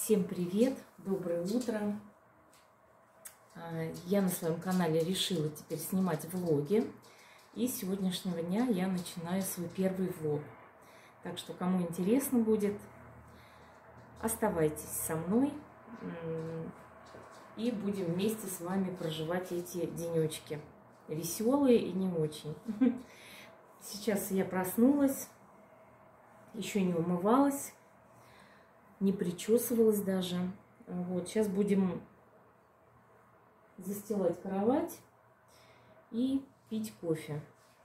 Всем привет, доброе утро. Я на своем канале решила теперь снимать влоги. И с сегодняшнего дня я начинаю свой первый влог. Так что, кому интересно будет, оставайтесь со мной. И будем вместе с вами проживать эти денечки. Веселые и не очень. Сейчас я проснулась, еще не умывалась, не причесывалась даже. Вот, сейчас будем застилать кровать и пить кофе.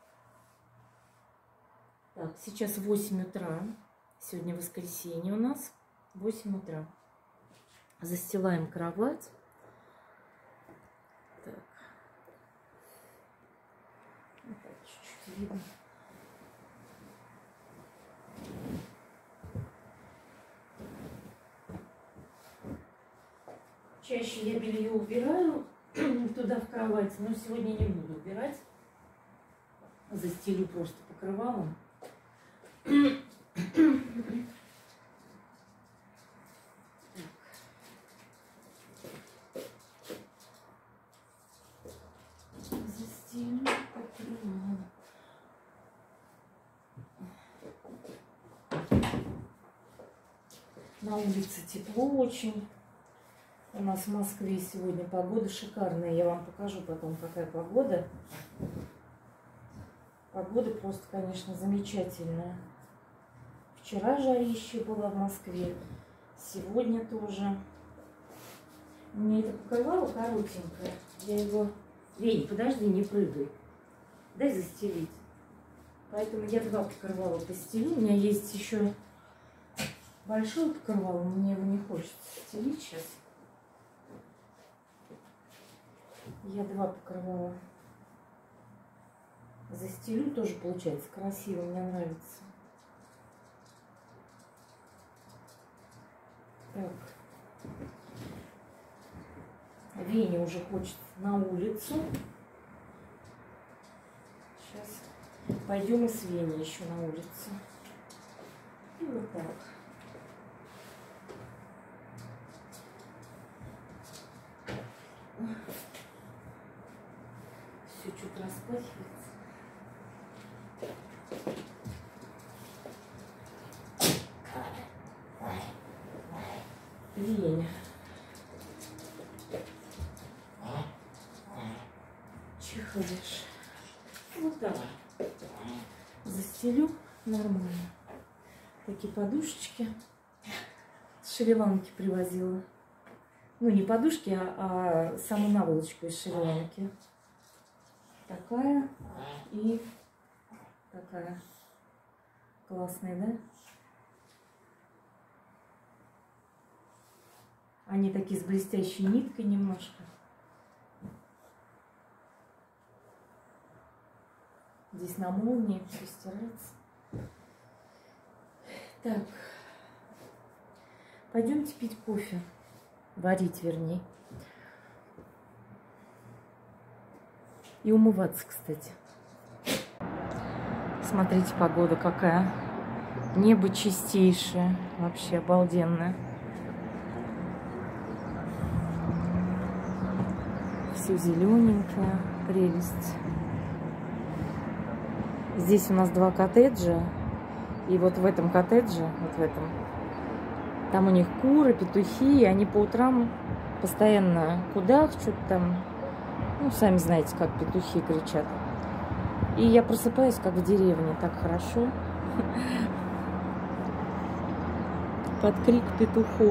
Так, сейчас 8 утра. Сегодня воскресенье у нас. 8 утра. Застилаем кровать. Так. Вот так, чуть-чуть видно. Чаще я белье убираю туда в кровать, но сегодня не буду убирать. Застелю просто покрывалом. Застелю покрывалом. На улице тепло очень. У нас в Москве сегодня погода шикарная. Я вам покажу потом, какая погода. Погода просто, конечно, замечательная. Вчера жарище было в Москве. Сегодня тоже. У меня это покрывало коротенькое. Я его... Вень, подожди, не прыгай. Дай застелить. Поэтому я два покрывала постелю. У меня есть еще большое покрывало. Мне его не хочется стелить сейчас. Я два покрывала застелю, тоже получается красиво, мне нравится. Так. Вене уже хочет на улицу. Сейчас пойдем и с Веней еще на улицу. И вот так. Все чуть распахивается. Веня. Чихаешь. Вот так. Застелю нормально. Такие подушечки. С Шри-Ланки привозила. Ну, не подушки, а саму наволочку из Шри-Ланки. Такая и такая. Классная, да? Они такие с блестящей ниткой немножко. Здесь на молнии все стирается. Так. Пойдемте пить кофе. Варить, вернее. И умываться, кстати. Смотрите, погода какая. Небо чистейшее. Вообще обалденное. Все зелененькое. Прелесть. Здесь у нас два коттеджа. И вот в этом коттедже, вот в этом, там у них куры, петухи. И они по утрам постоянно кудахчут там. Ну, сами знаете, как петухи кричат. И я просыпаюсь, как в деревне, так хорошо. Под крик петухов.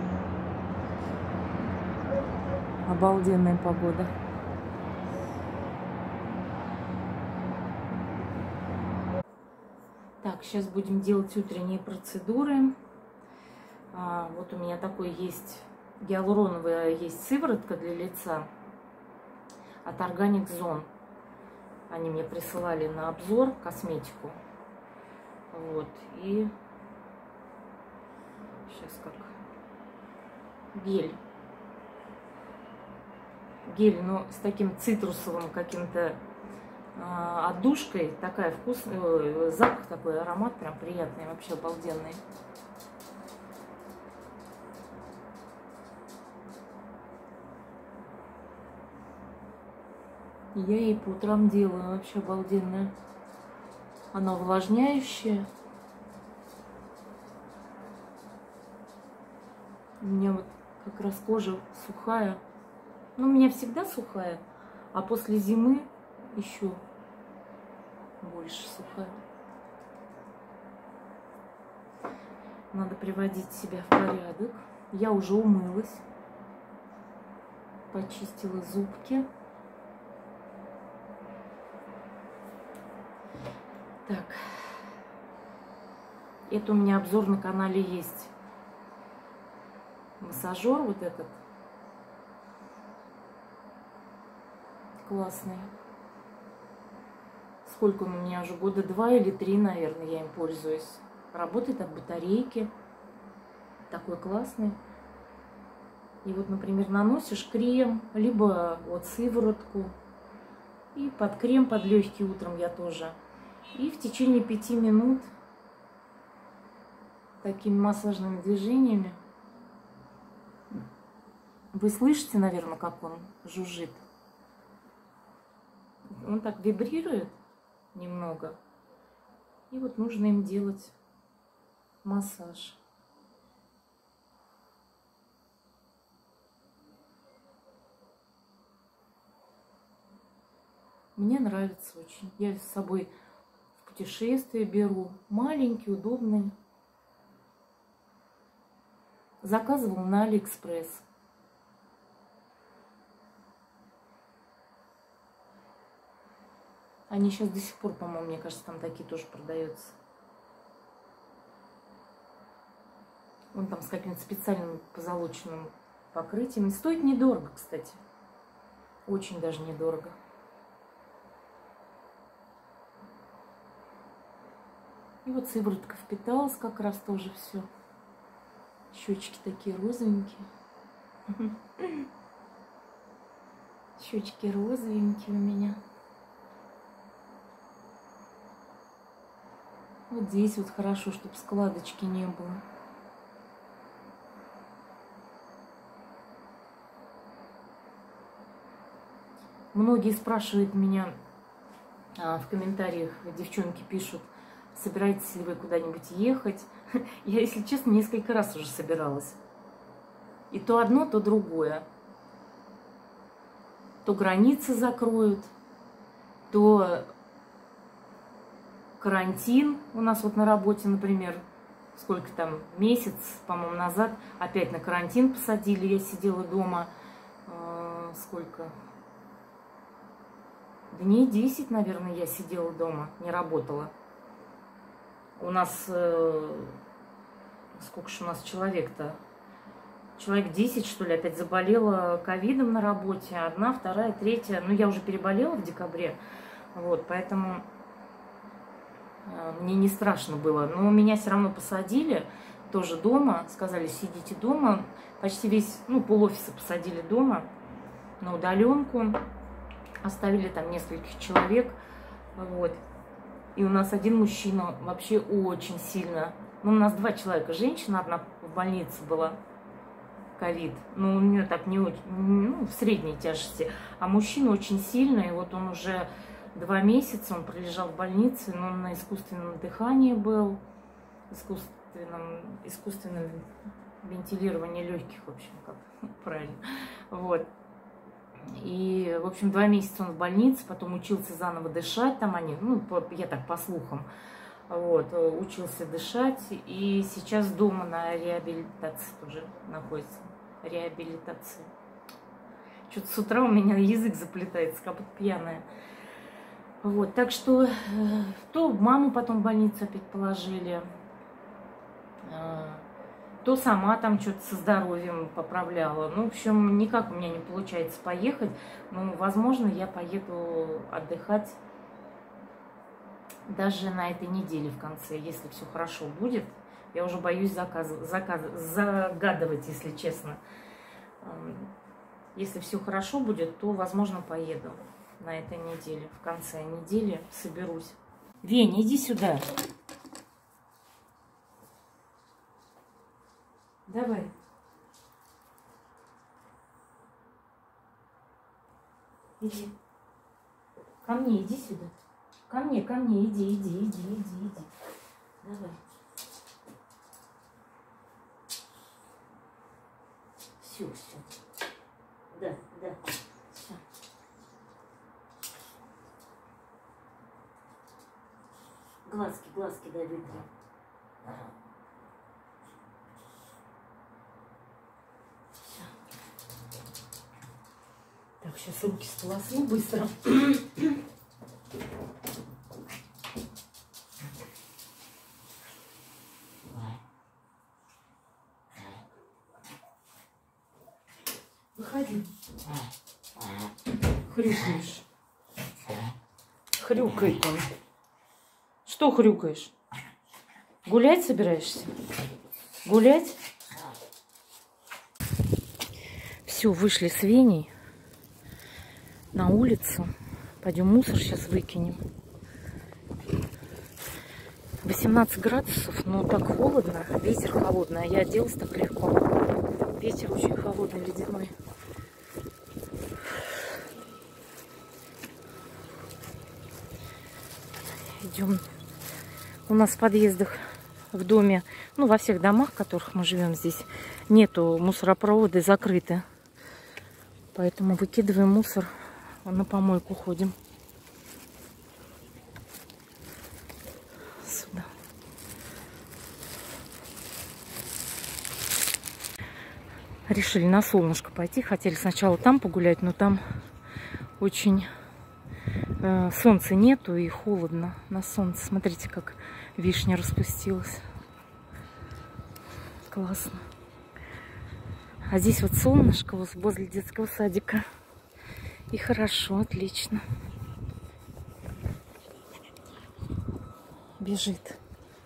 Обалденная погода. Так, сейчас будем делать утренние процедуры. Вот у меня такой есть гиалуроновая, есть сыворотка для лица от Organic Zone. Они мне присылали на обзор косметику. Вот. И сейчас как гель. Гель, но с таким цитрусовым каким-то отдушкой. Такая вкусная, запах такой, аромат прям приятный, вообще обалденный. Я ей по утрам делаю, вообще обалденная. Она увлажняющая. У меня вот как раз кожа сухая. Ну, у меня всегда сухая, а после зимы еще больше сухая. Надо приводить себя в порядок. Я уже умылась, почистила зубки. Так, это у меня обзор на канале есть. Массажер вот этот. Классный. Сколько он у меня уже? Года 2 или 3, наверное, я им пользуюсь. Работает от батарейки. Такой классный. И вот, например, наносишь крем, либо вот сыворотку. И под крем, под легкий утром я тоже. И в течение 5 минут такими массажными движениями. Вы слышите, наверное, как он жужжит? Он так вибрирует немного. И вот нужно им делать массаж. Мне нравится очень. Я с собой в путешествие беру. Маленький, удобный. Заказывала на Алиэкспресс. Они сейчас до сих пор, по-моему, мне кажется, там такие тоже продаются. Он там с каким-то специальным позолоченным покрытием. Стоит недорого, кстати. Очень даже недорого. И вот сыворотка впиталась как раз тоже все. Щечки такие розовенькие. Щечки розовенькие у меня. Вот здесь вот хорошо, чтобы складочки не было. Многие спрашивают меня в комментариях, девчонки пишут, собираетесь ли вы куда-нибудь ехать. Я, если честно, несколько раз уже собиралась. И то одно, то другое. То границы закроют, то карантин. У нас вот на работе, например, сколько там, месяц, по-моему, назад опять на карантин посадили. Я сидела дома, сколько? Дней 10, наверное, я сидела дома, не работала. У нас, сколько же у нас человек-то? Человек 10, что ли, опять заболела ковидом на работе. Одна, вторая, третья. Ну, я уже переболела в декабре. Вот, поэтому мне не страшно было. Но меня все равно посадили тоже дома. Сказали, сидите дома. Почти весь, ну, пол-офиса посадили дома на удаленку. Оставили там нескольких человек. Вот. И у нас один мужчина вообще очень сильно... Ну, у нас 2 человека. Женщина одна в больнице была. Ковид. Ну, у нее так не очень... Ну, в средней тяжести. А мужчина очень сильный. И вот он уже 2 месяца, он пролежал в больнице. Но он на искусственном дыхании был. Искусственном вентилировании легких, в общем, как правильно. Вот. И, в общем, 2 месяца он в больнице, потом учился заново дышать, там они, ну, я так по слухам, вот, учился дышать, и сейчас дома на реабилитации тоже находится, реабилитация. Что-то с утра у меня язык заплетается, как будто пьяная. Вот, так что, то маму потом в больницу опять положили, то сама там что-то со здоровьем поправляла. Ну, в общем, никак у меня не получается поехать. Ну, возможно, я поеду отдыхать даже на этой неделе в конце, если все хорошо будет. Я уже боюсь загадывать, если честно. Если все хорошо будет, то, возможно, поеду на этой неделе. В конце недели соберусь. Вень, иди сюда. Давай. Иди. Ко мне, иди сюда. Ко мне, иди. Давай. Все. Да. Все. Глазки, дай вытри. Все. Так, сейчас руки сполосну быстро. Выходи. Хрюкаешь. Хрюкает он. Что хрюкаешь? Гулять собираешься? Гулять? Все, вышли с Веней на улицу. Пойдем мусор сейчас выкинем. 18 градусов, но так холодно. Ветер холодный, а я оделась так легко. Ветер очень холодный, ледяной. Идем. У нас в подъездах в доме, ну во всех домах, в которых мы живем здесь, нету мусоропровода, закрыты. Поэтому выкидываем мусор, на помойку ходим. Сюда. Решили на солнышко пойти. Хотели сначала там погулять, но там очень солнца нету и холодно на солнце. Смотрите, как вишня распустилась. Классно. А здесь вот солнышко возле детского садика. И хорошо, отлично. Бежит.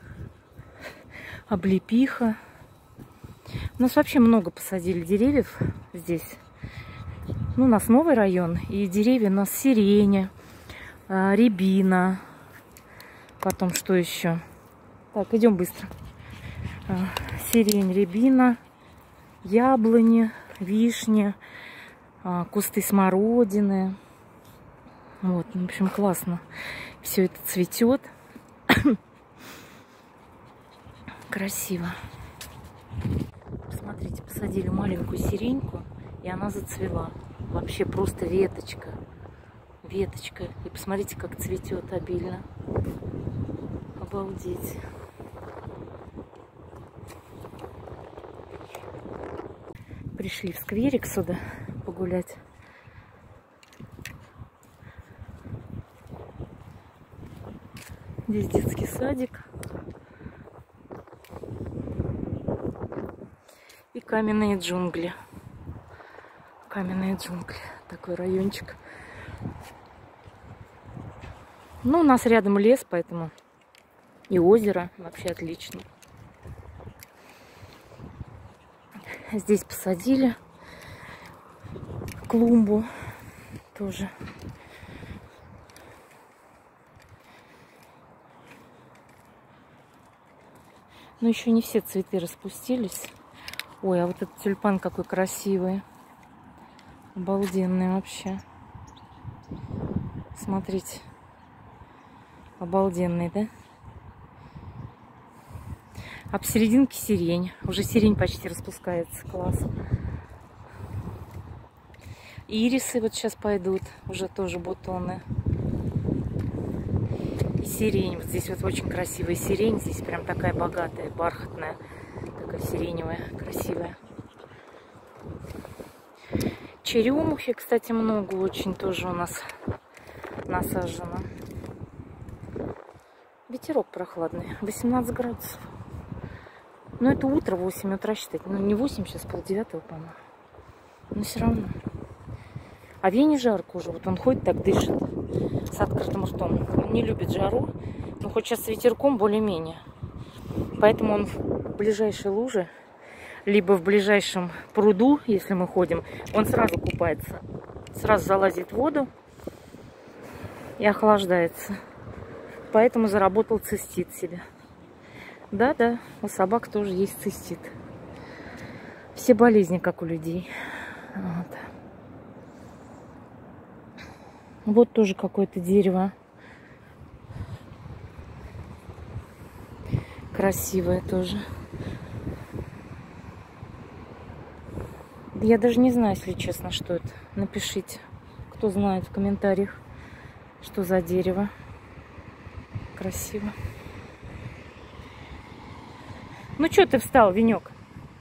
Облепиха. У нас вообще много посадили деревьев здесь. Ну, у нас новый район. И деревья у нас сирень, рябина. Потом что еще? Так, идем быстро. Сирень, рябина, яблони, вишни, кусты смородины. Вот, в общем, классно. Все это цветет. Красиво. Посмотрите, посадили маленькую сиреньку, и она зацвела. Вообще просто веточка. Веточка. И посмотрите, как цветет обильно. Обалдеть. Пришли в скверик сюда погулять. Здесь детский садик. И каменные джунгли. Каменные джунгли. Такой райончик. Ну, у нас рядом лес, поэтому и озеро. Вообще отлично. Здесь посадили клумбу тоже. Но еще не все цветы распустились. Ой, а вот этот тюльпан какой красивый. Обалденный вообще. Смотрите. Обалденный, да? А посерединке сирень. Уже сирень почти распускается. Класс. Ирисы вот сейчас пойдут. Уже тоже бутоны. И сирень. Вот здесь вот очень красивая сирень. Здесь прям такая богатая, бархатная. Такая сиреневая, красивая. Черемухи, кстати, много очень тоже у нас насажено. Ветерок прохладный. 18 градусов. Но это утро, 8 утра считать. Ну, не 8, сейчас 8:30, по-моему. Но все равно. А Вене жарко уже. Вот он ходит так, дышит с открытым ртом. Он не любит жару. Но хоть сейчас с ветерком более-менее. Поэтому он в ближайшей луже, либо в ближайшем пруду, если мы ходим, он сразу купается. Сразу залазит в воду и охлаждается. Поэтому заработал цистит себе. Да-да, у собак тоже есть цистит. Все болезни, как у людей. Вот. Вот тоже какое-то дерево. Красивое тоже. Я даже не знаю, если честно, что это. Напишите, кто знает в комментариях, что за дерево. Красиво. Ну что ты встал, Венек?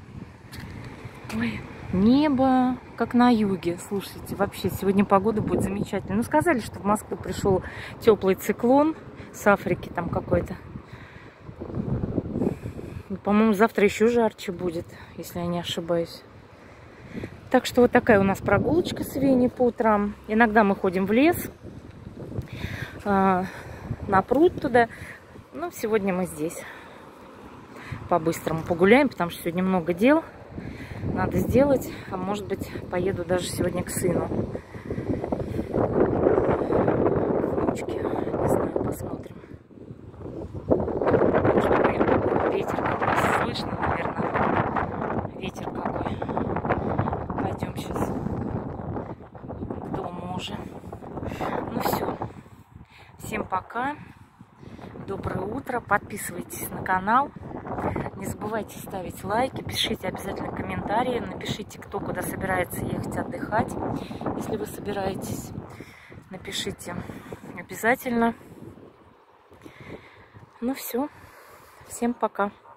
Ой, небо как на юге. Слушайте, вообще сегодня погода будет замечательная. Ну, сказали, что в Москву пришел теплый циклон с Африки там какой-то. По-моему, завтра еще жарче будет, если я не ошибаюсь. Так что вот такая у нас прогулочка с Веней по утрам. Иногда мы ходим в лес, на пруд туда. Но сегодня мы здесь по-быстрому погуляем, потому что сегодня много дел надо сделать. А может быть, поеду даже сегодня к сыну. Внучке, не знаю, посмотрим. Ветер какой, слышно, наверное. Ветер какой. Пойдем сейчас к дому уже. Ну все. Всем пока. Доброе утро. Подписывайтесь на канал. Не забывайте ставить лайки. Пишите обязательно комментарии. Напишите, кто куда собирается ехать отдыхать. Если вы собираетесь, напишите обязательно. Ну все. Всем пока.